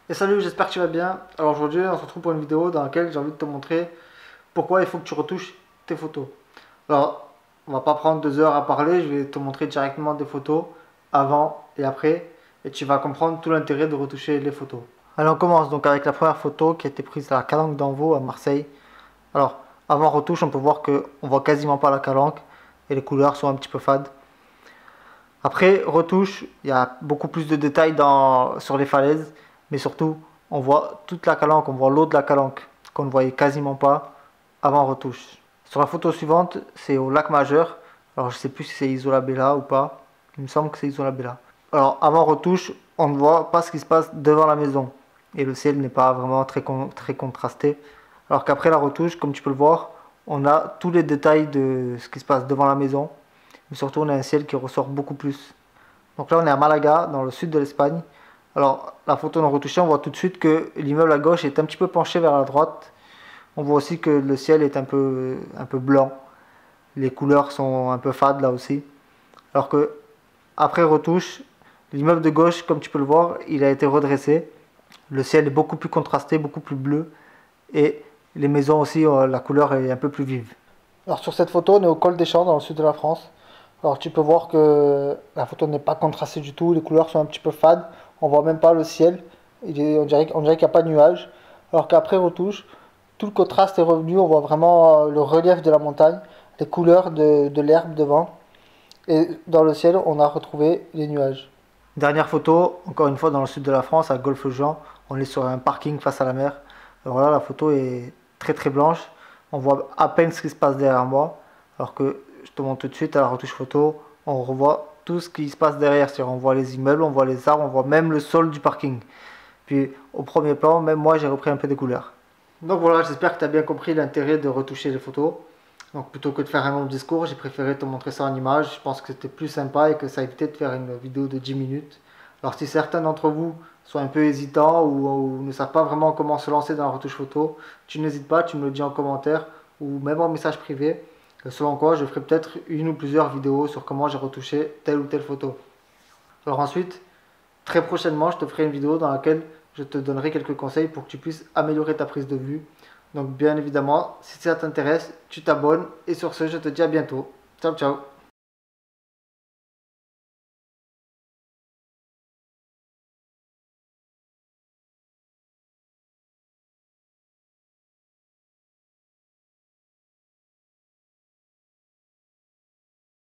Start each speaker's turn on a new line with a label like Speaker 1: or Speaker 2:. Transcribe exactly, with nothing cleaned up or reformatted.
Speaker 1: Et salut, j'espère que tu vas bien. Alors aujourd'hui, on se retrouve pour une vidéo dans laquelle j'ai envie de te montrer pourquoi il faut que tu retouches tes photos. Alors, on va pas prendre deux heures à parler, je vais te montrer directement des photos avant et après, et tu vas comprendre tout l'intérêt de retoucher les photos. Alors on commence donc avec la première photo qui a été prise à la Calanque d'Envaux à Marseille. Alors, avant retouche, on peut voir que on voit quasiment pas la calanque et les couleurs sont un petit peu fades. Après retouche, il y a beaucoup plus de détails dans, sur les falaises, mais surtout on voit toute la calanque, on voit l'eau de la calanque qu'on ne voyait quasiment pas avant retouche. Sur la photo suivante, c'est au lac Majeur. Alors je sais plus si c'est Isola Bella ou pas. Il me semble que c'est Isola Bella. Alors avant retouche, on ne voit pas ce qui se passe devant la maison et le ciel n'est pas vraiment très, con, très contrasté. Alors qu'après la retouche, comme tu peux le voir, on a tous les détails de ce qui se passe devant la maison. Mais surtout, on a un ciel qui ressort beaucoup plus. Donc là, on est à Malaga, dans le sud de l'Espagne. Alors, la photo non retouchée, on voit tout de suite que l'immeuble à gauche est un petit peu penché vers la droite. On voit aussi que le ciel est un peu, un peu blanc. Les couleurs sont un peu fades là aussi. Alors que, après retouche, l'immeuble de gauche, comme tu peux le voir, il a été redressé. Le ciel est beaucoup plus contrasté, beaucoup plus bleu. Et les maisons aussi, la couleur est un peu plus vive. Alors sur cette photo, on est au col des Champs, dans le sud de la France. Alors tu peux voir que la photo n'est pas contrastée du tout, les couleurs sont un petit peu fades, on voit même pas le ciel, il est, on dirait, on dirait qu'il n'y a pas de nuages. Alors qu'après retouche, tout le contraste est revenu, on voit vraiment le relief de la montagne, les couleurs de, de l'herbe devant. Et dans le ciel, on a retrouvé les nuages. Dernière photo, encore une fois dans le sud de la France, à Golfe-Jean, on est sur un parking face à la mer. Alors là, la photo est très très blanche, on voit à peine ce qui se passe derrière moi, alors que je te montre tout de suite à la retouche photo, on revoit tout ce qui se passe derrière, c'est-à-dire on voit les immeubles, on voit les arbres, on voit même le sol du parking. Puis au premier plan, même moi j'ai repris un peu des couleurs. Donc voilà, j'espère que tu as bien compris l'intérêt de retoucher les photos. Donc plutôt que de faire un long discours, j'ai préféré te montrer ça en image. Je pense que c'était plus sympa et que ça évitait de faire une vidéo de dix minutes. Alors si certains d'entre vous sont un peu hésitants ou, ou ne savent pas vraiment comment se lancer dans la retouche photo, tu n'hésites pas, tu me le dis en commentaire ou même en message privé. Selon quoi, je ferai peut-être une ou plusieurs vidéos sur comment j'ai retouché telle ou telle photo. Alors ensuite, très prochainement, je te ferai une vidéo dans laquelle je te donnerai quelques conseils pour que tu puisses améliorer ta prise de vue. Donc bien évidemment, si ça t'intéresse, tu t'abonnes. Et sur ce, je te dis à bientôt. Ciao, ciao.